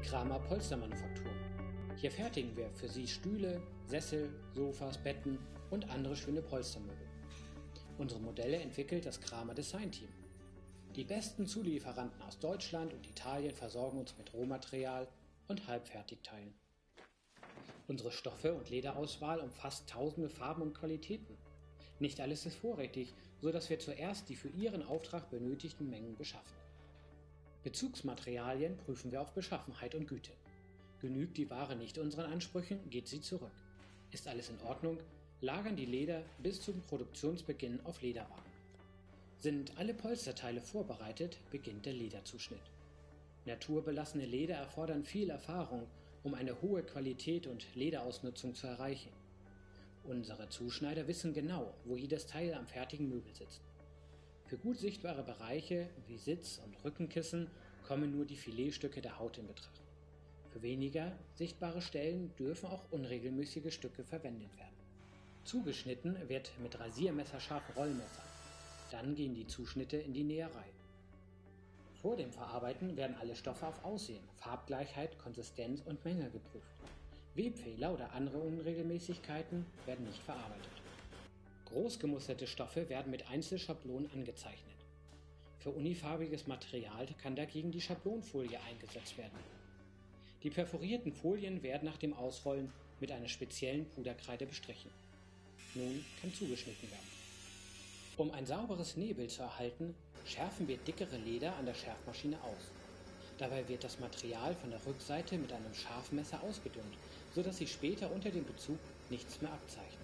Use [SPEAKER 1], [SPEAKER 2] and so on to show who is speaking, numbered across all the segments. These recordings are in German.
[SPEAKER 1] Kramer Polstermanufaktur. Hier fertigen wir für Sie Stühle, Sessel, Sofas, Betten und andere schöne Polstermöbel. Unsere Modelle entwickelt das Kramer Design Team. Die besten Zulieferanten aus Deutschland und Italien versorgen uns mit Rohmaterial und Halbfertigteilen. Unsere Stoffe und Lederauswahl umfasst tausende Farben und Qualitäten. Nicht alles ist vorrätig, so dass wir zuerst die für Ihren Auftrag benötigten Mengen beschaffen. Bezugsmaterialien prüfen wir auf Beschaffenheit und Güte. Genügt die Ware nicht unseren Ansprüchen, geht sie zurück. Ist alles in Ordnung, lagern die Leder bis zum Produktionsbeginn auf Lederwagen. Sind alle Polsterteile vorbereitet, beginnt der Lederzuschnitt. Naturbelassene Leder erfordern viel Erfahrung, um eine hohe Qualität und Lederausnutzung zu erreichen. Unsere Zuschneider wissen genau, wo jedes Teil am fertigen Möbel sitzt. Für gut sichtbare Bereiche wie Sitz- und Rückenkissen kommen nur die Filetstücke der Haut in Betracht. Für weniger sichtbare Stellen dürfen auch unregelmäßige Stücke verwendet werden. Zugeschnitten wird mit rasiermesserscharfen Rollmessern. Dann gehen die Zuschnitte in die Näherei. Vor dem Verarbeiten werden alle Stoffe auf Aussehen, Farbgleichheit, Konsistenz und Menge geprüft. Webfehler oder andere Unregelmäßigkeiten werden nicht verarbeitet. Großgemusterte Stoffe werden mit Einzelschablonen angezeichnet. Für unifarbiges Material kann dagegen die Schablonfolie eingesetzt werden. Die perforierten Folien werden nach dem Ausrollen mit einer speziellen Puderkreide bestrichen. Nun kann zugeschnitten werden. Um ein sauberes Nähbild zu erhalten, schärfen wir dickere Leder an der Schärfmaschine aus. Dabei wird das Material von der Rückseite mit einem Scharfmesser ausgedünnt, sodass sich später unter dem Bezug nichts mehr abzeichnet.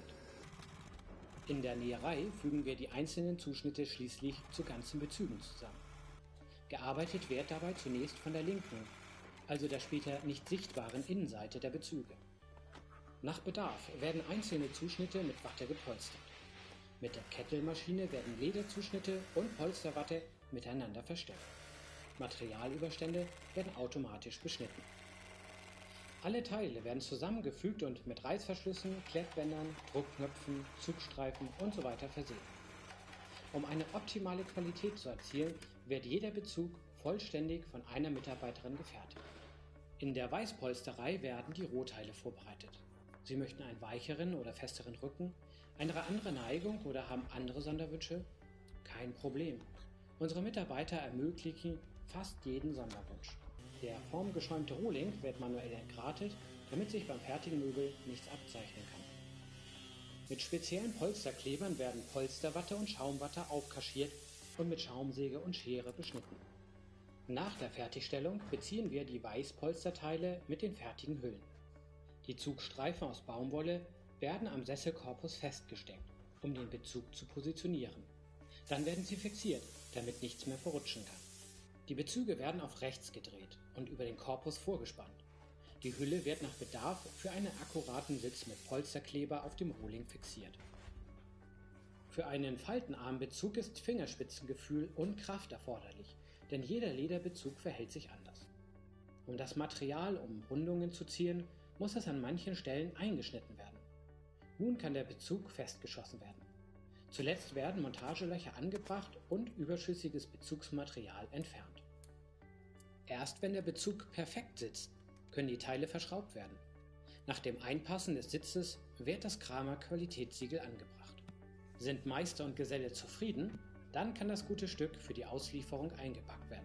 [SPEAKER 1] In der Näherei fügen wir die einzelnen Zuschnitte schließlich zu ganzen Bezügen zusammen. Gearbeitet wird dabei zunächst von der linken, also der später nicht sichtbaren Innenseite der Bezüge. Nach Bedarf werden einzelne Zuschnitte mit Watte gepolstert. Mit der Kettelmaschine werden Lederzuschnitte und Polsterwatte miteinander verstärkt. Materialüberstände werden automatisch beschnitten. Alle Teile werden zusammengefügt und mit Reißverschlüssen, Klettbändern, Druckknöpfen, Zugstreifen usw. versehen. Um eine optimale Qualität zu erzielen, wird jeder Bezug vollständig von einer Mitarbeiterin gefertigt. In der Weißpolsterei werden die Rohteile vorbereitet. Sie möchten einen weicheren oder festeren Rücken, eine andere Neigung oder haben andere Sonderwünsche? Kein Problem. Unsere Mitarbeiter ermöglichen fast jeden Sonderwunsch. Der formgeschäumte Rohling wird manuell entgratet, damit sich beim fertigen Möbel nichts abzeichnen kann. Mit speziellen Polsterklebern werden Polsterwatte und Schaumwatte aufkaschiert und mit Schaumsäge und Schere beschnitten. Nach der Fertigstellung beziehen wir die Weißpolsterteile mit den fertigen Hüllen. Die Zugstreifen aus Baumwolle werden am Sesselkorpus festgesteckt, um den Bezug zu positionieren. Dann werden sie fixiert, damit nichts mehr verrutschen kann. Die Bezüge werden auf rechts gedreht und über den Korpus vorgespannt. Die Hülle wird nach Bedarf für einen akkuraten Sitz mit Polsterkleber auf dem Rohling fixiert. Für einen Faltenarmbezug ist Fingerspitzengefühl und Kraft erforderlich, denn jeder Lederbezug verhält sich anders. Um das Material um Rundungen zu ziehen, muss es an manchen Stellen eingeschnitten werden. Nun kann der Bezug festgeschossen werden. Zuletzt werden Montagelöcher angebracht und überschüssiges Bezugsmaterial entfernt. Erst wenn der Bezug perfekt sitzt, können die Teile verschraubt werden. Nach dem Einpassen des Sitzes wird das Kramer Qualitätssiegel angebracht. Sind Meister und Geselle zufrieden, dann kann das gute Stück für die Auslieferung eingepackt werden.